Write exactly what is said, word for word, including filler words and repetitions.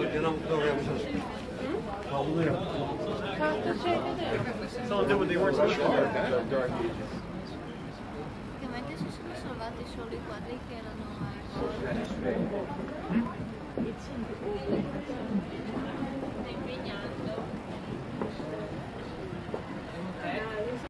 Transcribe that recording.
Yanımda yapacağız. Havlu yap. Tahta şeyde de. Someone did what they weren't supposed to do. Praticamente si sono salvati solo i quadri che erano al